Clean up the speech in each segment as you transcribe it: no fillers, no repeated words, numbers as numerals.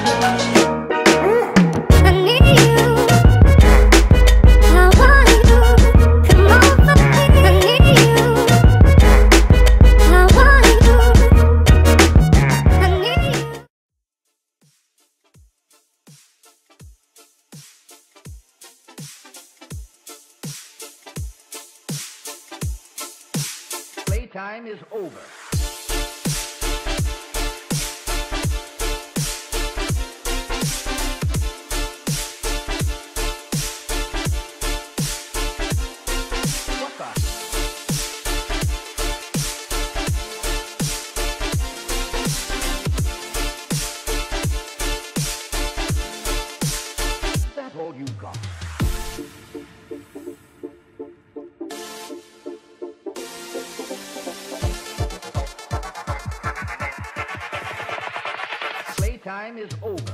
Playtime is over. What the? Is that all you got? Playtime is over.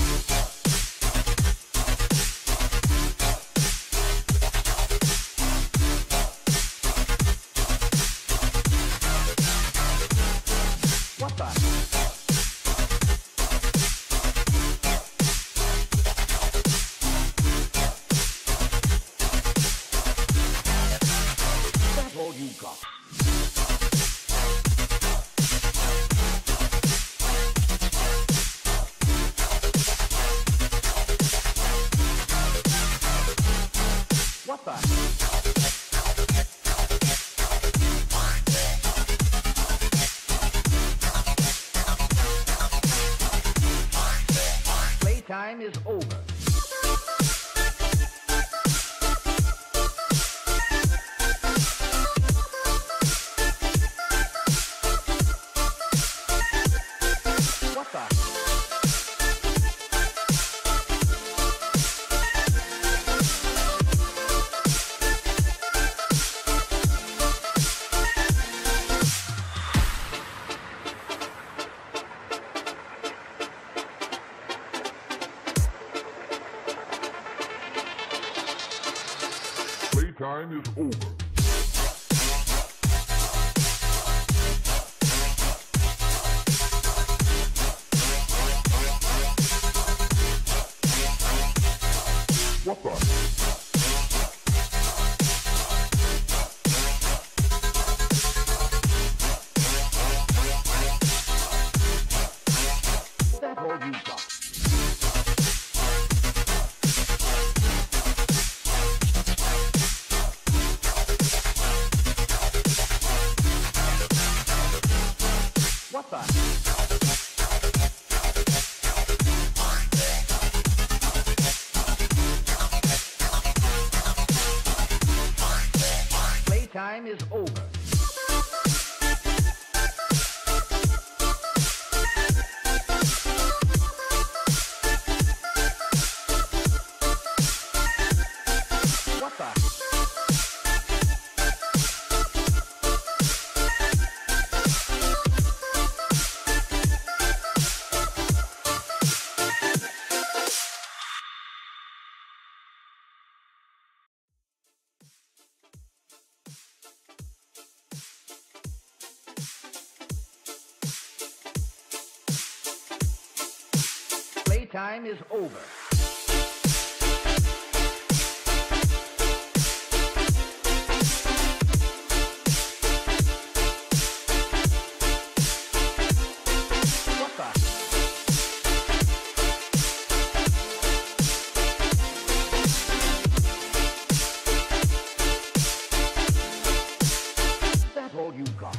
What the? That's all you got. What the? Playtime is over. What the? Playtime is over. What the? That's all you got. What the? Playtime is over. What the? Playtime is over. What the? That's all you got.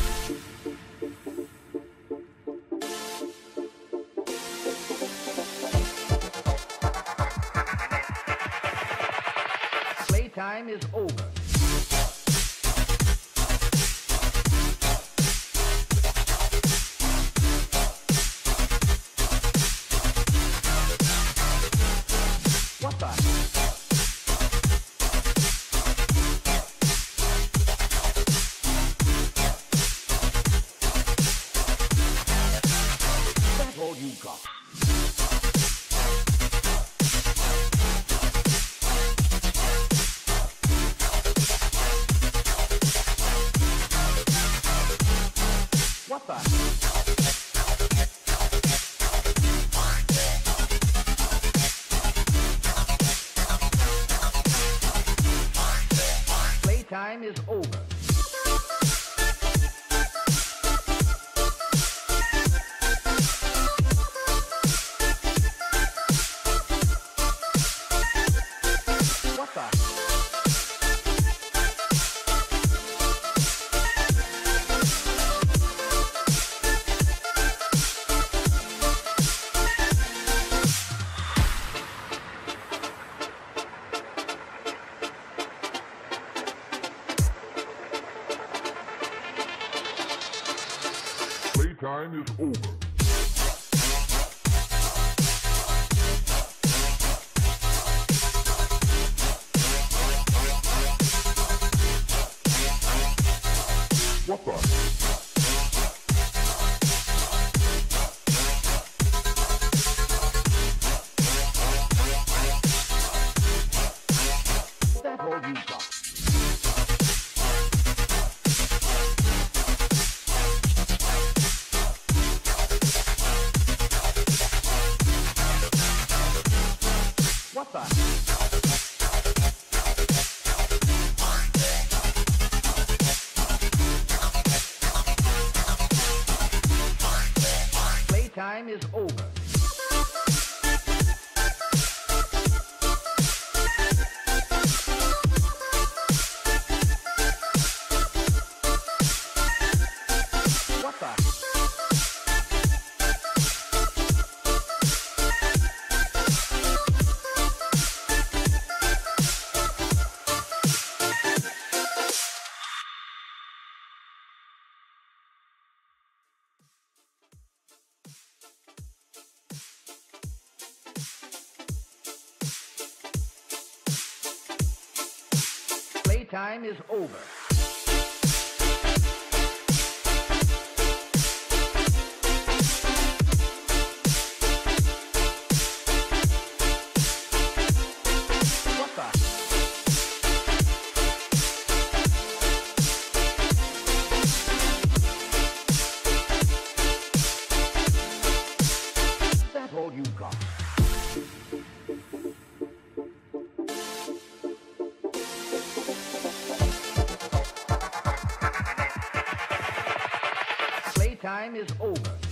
Playtime is over. What the? That's all you got. What the? over. What the? That's all you got. What the? Playtime is over. What the? Playtime is over. What the? That's all you got. Playtime is over.